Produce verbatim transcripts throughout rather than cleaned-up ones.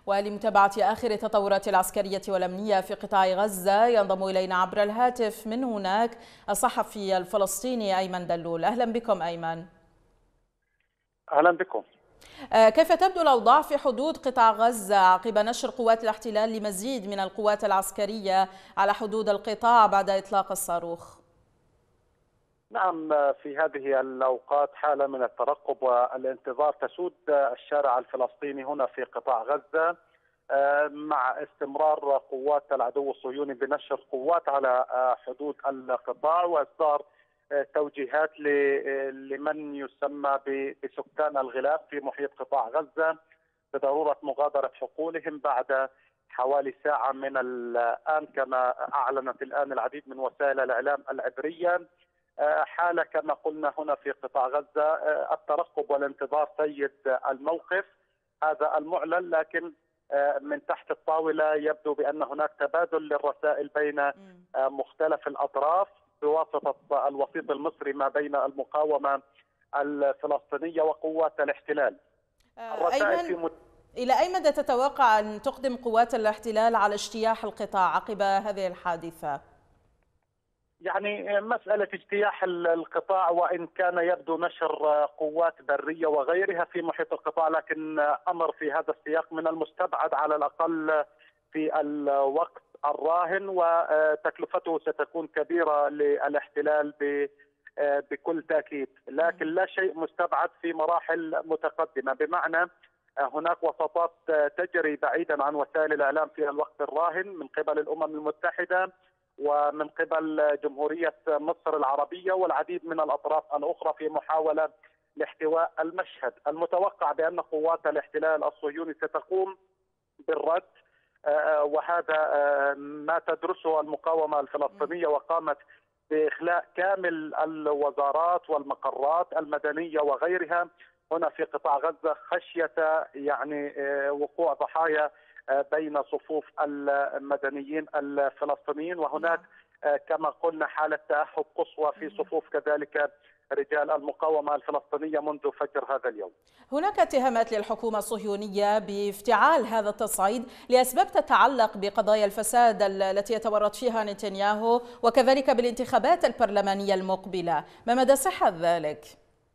ولمتابعة آخر التطورات العسكرية والأمنية في قطاع غزة ينضم إلينا عبر الهاتف من هناك الصحفي الفلسطيني أيمن دلول. أهلا بكم أيمن. أهلا بكم. كيف تبدو الأوضاع في حدود قطاع غزة عقب نشر قوات الاحتلال لمزيد من القوات العسكرية على حدود القطاع بعد إطلاق الصاروخ؟ نعم، في هذه الأوقات حالة من الترقب والانتظار تسود الشارع الفلسطيني هنا في قطاع غزة، مع استمرار قوات العدو الصهيوني بنشر قوات على حدود القطاع وإصدار توجيهات لمن يسمى بسكان الغلاف في محيط قطاع غزة بضرورة مغادرة حقولهم بعد حوالي ساعة من الآن، كما أعلنت الآن العديد من وسائل الإعلام العبرية. حالة كما قلنا هنا في قطاع غزة الترقب والانتظار سيد الموقف، هذا المعلن، لكن من تحت الطاولة يبدو بأن هناك تبادل للرسائل بين مختلف الأطراف بواسطة الوسيط المصري ما بين المقاومة الفلسطينية وقوات الاحتلال. أيمن، في مت... إلى أي مدى تتوقع أن تقدم قوات الاحتلال على اجتياح القطاع عقب هذه الحادثة؟ يعني مسألة اجتياح القطاع وإن كان يبدو نشر قوات برية وغيرها في محيط القطاع، لكن أمر في هذا السياق من المستبعد على الأقل في الوقت الراهن، وتكلفته ستكون كبيرة للاحتلال بكل تأكيد، لكن لا شيء مستبعد في مراحل متقدمة، بمعنى هناك وساطات تجري بعيدا عن وسائل الإعلام في الوقت الراهن من قبل الأمم المتحدة ومن قبل جمهورية مصر العربية والعديد من الأطراف الأخرى في محاولة لاحتواء المشهد. المتوقع بأن قوات الاحتلال الصهيوني ستقوم بالرد، وهذا ما تدرسه المقاومة الفلسطينية، وقامت بإخلاء كامل الوزارات والمقرات المدنية وغيرها هنا في قطاع غزة خشية يعني وقوع ضحايا بين صفوف المدنيين الفلسطينيين، وهناك كما قلنا حالة تأهب قصوى في صفوف كذلك رجال المقاومة الفلسطينية منذ فجر هذا اليوم. هناك اتهامات للحكومة الصهيونية بافتعال هذا التصعيد لأسباب تتعلق بقضايا الفساد التي يتورط فيها نتنياهو وكذلك بالانتخابات البرلمانية المقبلة، ما مدى صحة ذلك؟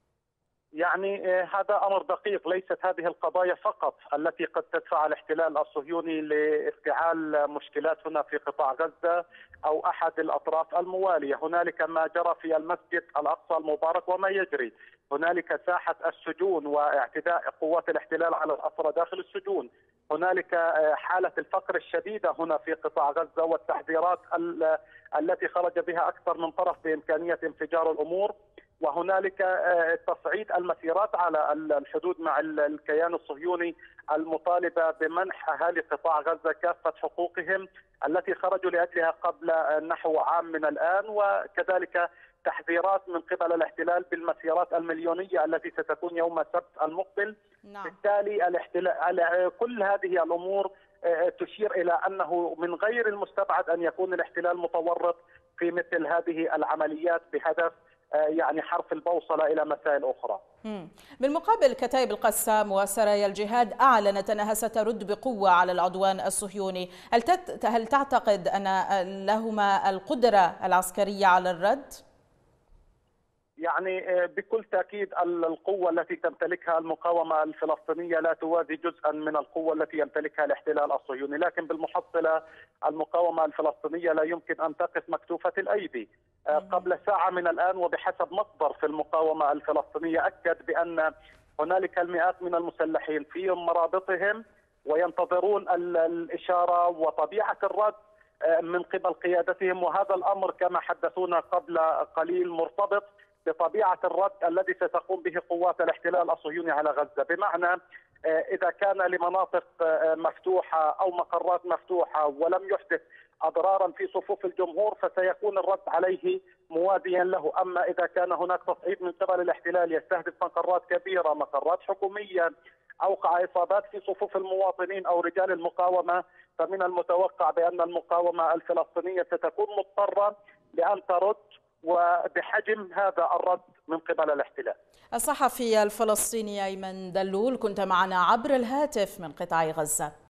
يعني هذا أمر دقيق، ليست هذه القضايا فقط التي قد تدفع الاحتلال الصهيوني لافتعال مشكلات هنا في قطاع غزة أو أحد الأطراف الموالية. هنالك ما جرى في المسجد الأقصى المبارك وما يجري، هنالك ساحة السجون واعتداء قوات الاحتلال على الأسرى داخل السجون، هنالك حالة الفقر الشديدة هنا في قطاع غزة والتحذيرات التي خرج بها أكثر من طرف بإمكانية انفجار الأمور، وهنالك تصعيد المسيرات على الحدود مع الكيان الصهيوني المطالبة بمنح أهالي قطاع غزة كافة حقوقهم التي خرجوا لأجلها قبل نحو عام من الآن، وكذلك تحذيرات من قبل الاحتلال بالمسيرات المليونية التي ستكون يوم السبت المقبل. نعم. بالتالي الاحتلال كل هذه الأمور تشير إلى أنه من غير المستبعد أن يكون الاحتلال متورط في مثل هذه العمليات بهدف يعني حرف البوصلة إلى مسائل أخرى. بالمقابل كتائب القسام وسرايا الجهاد أعلنت أنها سترد بقوة على العدوان الصهيوني، هل هل تعتقد أن لهما القدرة العسكرية على الرد؟ يعني بكل تأكيد القوة التي تمتلكها المقاومة الفلسطينية لا توازي جزءا من القوة التي يمتلكها الاحتلال الصهيوني، لكن بالمحصلة المقاومة الفلسطينية لا يمكن أن تقف مكتوفة الأيدي. قبل ساعة من الآن وبحسب مصدر في المقاومة الفلسطينية أكد بأن هنالك المئات من المسلحين في مرابطهم وينتظرون الإشارة وطبيعة الرد من قبل قيادتهم، وهذا الأمر كما حدثونا قبل قليل مرتبط بطبيعة الرد الذي ستقوم به قوات الاحتلال الصهيوني على غزة، بمعنى إذا كان لمناطق مفتوحة أو مقرات مفتوحة ولم يحدث أضرارا في صفوف الجمهور فسيكون الرد عليه موازيا له، أما إذا كان هناك تصعيد من قبل الاحتلال يستهدف مقرات كبيرة، مقرات حكومية، أوقع إصابات في صفوف المواطنين أو رجال المقاومة، فمن المتوقع بأن المقاومة الفلسطينية ستكون مضطرة لأن ترد وبحجم هذا الرد من قبل الاحتلال. الصحفي الفلسطيني أيمن دلول كنت معنا عبر الهاتف من قطاع غزة.